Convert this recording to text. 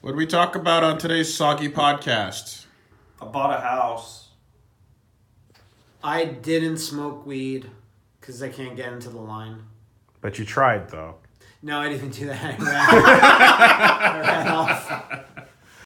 What did we talk about on today's Soggy podcast? I bought a house. I didn't smoke weed because I can't get into the line. But you tried, though. No, I didn't do that. I ran off.